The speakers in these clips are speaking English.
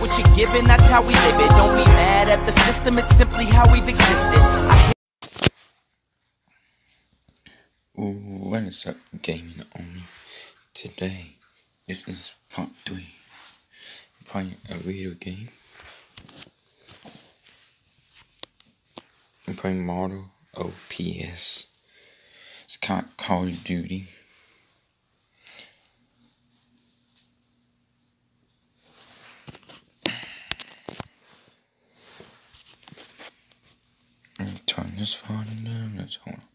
what you're given, that's how we live it. Don't be mad at the system, it's simply how we've existed. What is up, gaming only? Today, this is part 3. I'm playing a video game. I'm playing Model OPS. It's Call of Duty. Let me turn this volume down. Let's hold on.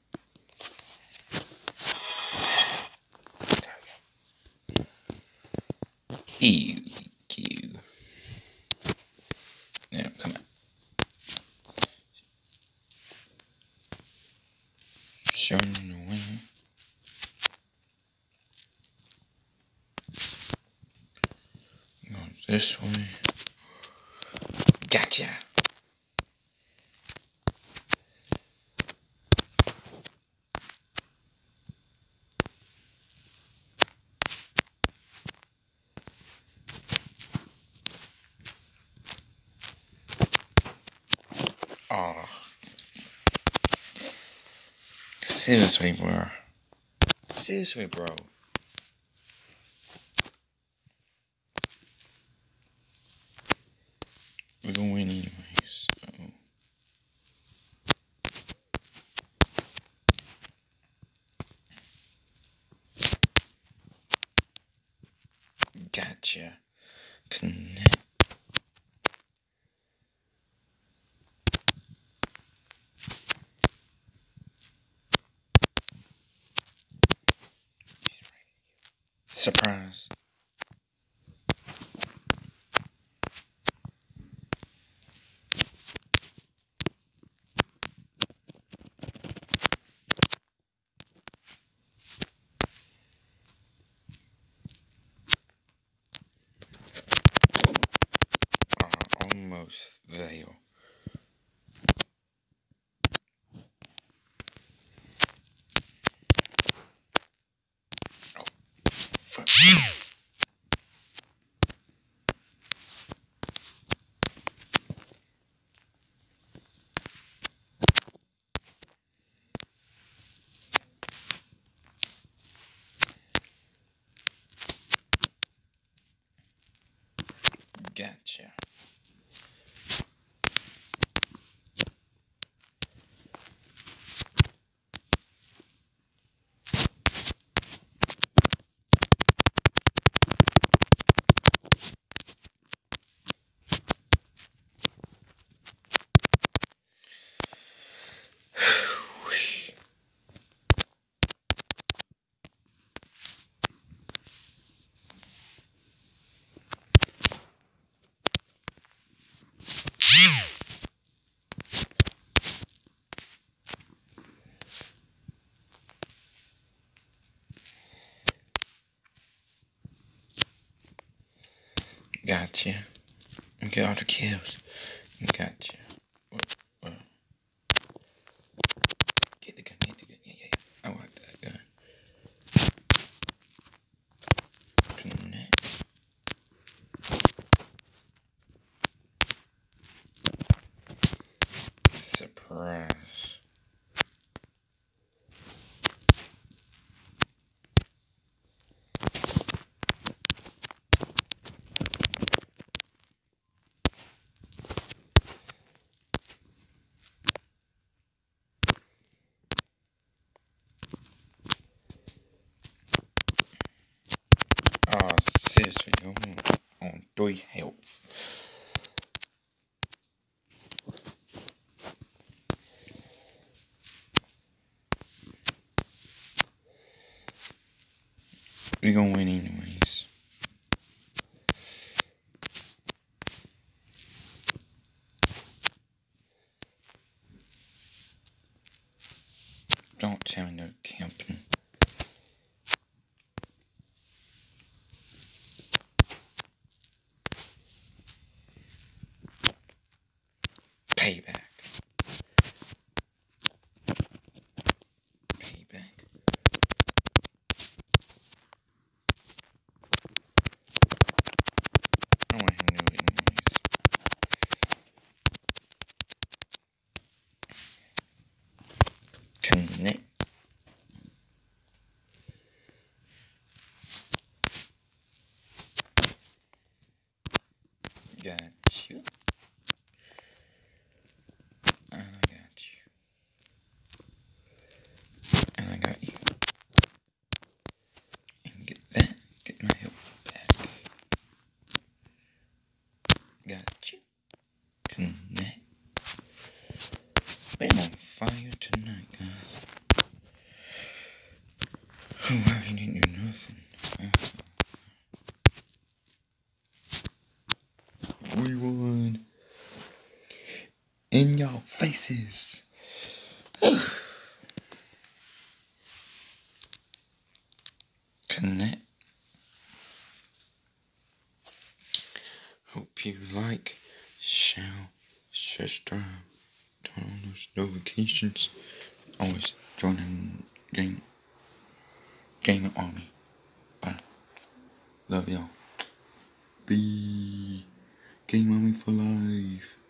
EQ. Now, come on. Showing the way. Go this way. Gotcha. Oh. Seriously, bro. Seriously, bro. We're gonna win anyways. Gotcha. Connect. Surprise. Almost there. Oh, fuck. Gotcha. Gotcha. And get all the kills. Gotcha. Get the gun, yeah. I want that gun. Connect. Surprise. Oh, seriously, I'm on 3 health. We're gonna win anyways. Don't tell me no camping. Payback. I want him to know it anyways. Got you. And I got you. And I got you. And get that. Get my health back. Got you. Connect. Been on fire tonight, guys. Oh, I didn't do nothing. We won. In y'all faces. Connect. Hope you like, share, subscribe, turn on those notifications. Always join in game army. Bye. Love y'all. Be game army for life.